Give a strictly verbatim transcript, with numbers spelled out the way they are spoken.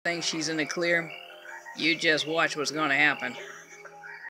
Think she's in the clear. You just watch what's gonna happen.